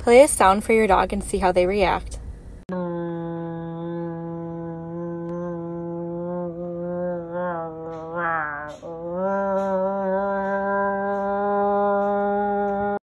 Play a sound for your dog and see how they react.